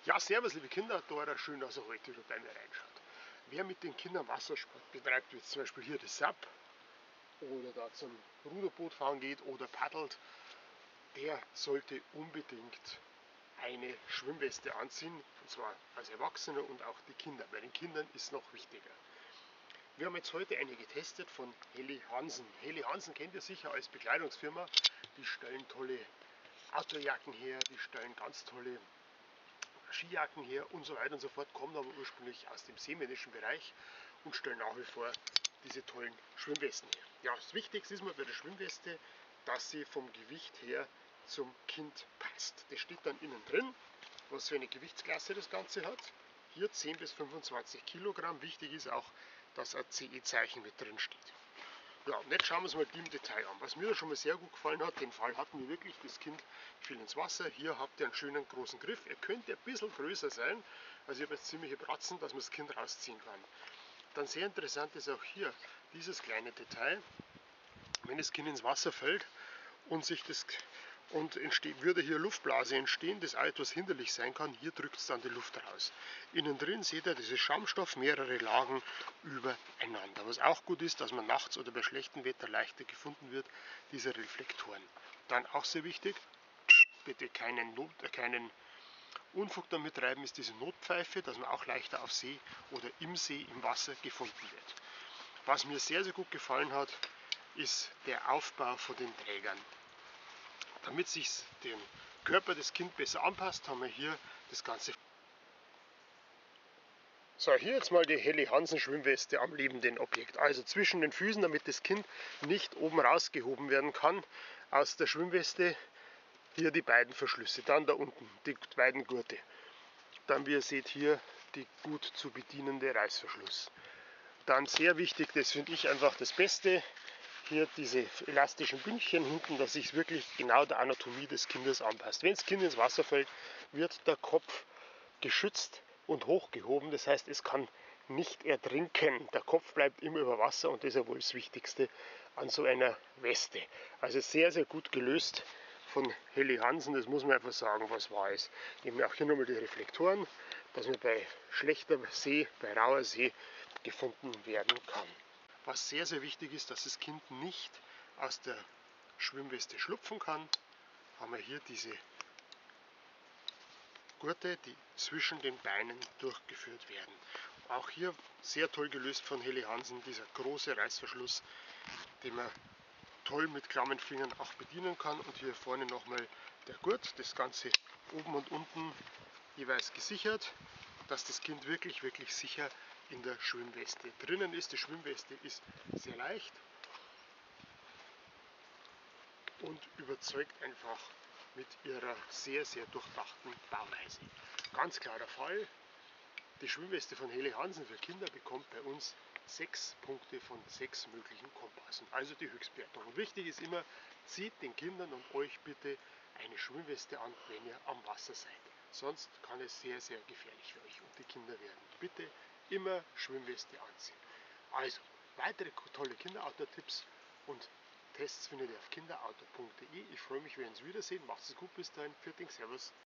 Ja, servus liebe Kinder, da schön, dass ihr heute wieder bei mir reinschaut. Wer mit den Kindern Wassersport betreibt, wie zum Beispiel hier das SUP oder da zum Ruderboot fahren geht oder paddelt, der sollte unbedingt eine Schwimmweste anziehen, und zwar als Erwachsene und auch die Kinder. Bei den Kindern ist noch wichtiger. Wir haben jetzt heute eine getestet von Helly Hansen. Helly Hansen kennt ihr sicher als Bekleidungsfirma. Die stellen tolle Outdoorjacken her, die stellen ganz tolle Skijacken her und so weiter und so fort, kommen aber ursprünglich aus dem seemännischen Bereich und stellen nach wie vor diese tollen Schwimmwesten her. Ja, das Wichtigste ist mal bei der Schwimmweste, dass sie vom Gewicht her zum Kind passt. Das steht dann innen drin, was für eine Gewichtsklasse das Ganze hat. Hier 10 bis 25 Kilogramm. Wichtig ist auch, dass ein CE-Zeichen mit drin steht. Ja, und jetzt schauen wir uns mal die im Detail an. Was mir da schon mal sehr gut gefallen hat, den Fall hatten wir wirklich, das Kind fiel ins Wasser. Hier habt ihr einen schönen großen Griff. Er könnte ein bisschen größer sein, also ich habe jetzt ziemliche Bratzen, dass man das Kind rausziehen kann. Dann sehr interessant ist auch hier dieses kleine Detail. Wenn das Kind ins Wasser fällt und würde hier Luftblase entstehen, das auch etwas hinderlich sein kann, hier drückt es dann die Luft raus. Innen drin seht ihr, dieses Schaumstoff, mehrere Lagen übereinander. Was auch gut ist, dass man nachts oder bei schlechtem Wetter leichter gefunden wird, diese Reflektoren. Dann auch sehr wichtig, bitte keinen Unfug damit treiben, ist diese Notpfeife, dass man auch leichter auf See oder im See, im Wasser gefunden wird. Was mir sehr, sehr gut gefallen hat, ist der Aufbau von den Trägern. Damit sich dem Körper des Kindes besser anpasst, haben wir hier das Ganze. So, hier jetzt mal die Helly Hansen Schwimmweste am lebenden Objekt. Also zwischen den Füßen, damit das Kind nicht oben rausgehoben werden kann aus der Schwimmweste. Hier die beiden Verschlüsse, dann da unten die beiden Gurte. Dann, wie ihr seht, hier die gut zu bedienende Reißverschluss. Dann sehr wichtig, das finde ich einfach das Beste, hier diese elastischen Bündchen hinten, dass sich wirklich genau der Anatomie des Kindes anpasst. Wenn das Kind ins Wasser fällt, wird der Kopf geschützt und hochgehoben. Das heißt, es kann nicht ertrinken. Der Kopf bleibt immer über Wasser und das ist ja wohl das Wichtigste an so einer Weste. Also sehr, sehr gut gelöst von Helly Hansen, das muss man einfach sagen, was wahr ist. Eben auch hier nochmal die Reflektoren, dass man bei schlechter See, bei rauer See gefunden werden kann. Was sehr, sehr wichtig ist, dass das Kind nicht aus der Schwimmweste schlupfen kann, haben wir hier diese Gurte, die zwischen den Beinen durchgeführt werden. Auch hier sehr toll gelöst von Helly Hansen, dieser große Reißverschluss, den man toll mit klammen Fingern auch bedienen kann. Und hier vorne nochmal der Gurt, das Ganze oben und unten jeweils gesichert, dass das Kind wirklich, wirklich sicher in der Schwimmweste drinnen ist. Die Schwimmweste ist sehr leicht und überzeugt einfach mit ihrer sehr, sehr durchdachten Bauweise. Ganz klarer Fall, die Schwimmweste von Helly Hansen für Kinder bekommt bei uns 6 Punkte von 6 möglichen Kompassen, also die Höchstwertung. Und wichtig ist immer, zieht den Kindern und euch bitte eine Schwimmweste an, wenn ihr am Wasser seid. Sonst kann es sehr, sehr gefährlich für euch und die Kinder werden. Bitte immer Schwimmweste anziehen. Also, weitere tolle Kinderauto-Tipps und Tests findet ihr auf kinderauto.de. Ich freue mich, wenn wir uns wiedersehen. Macht es gut, bis dahin. Servus.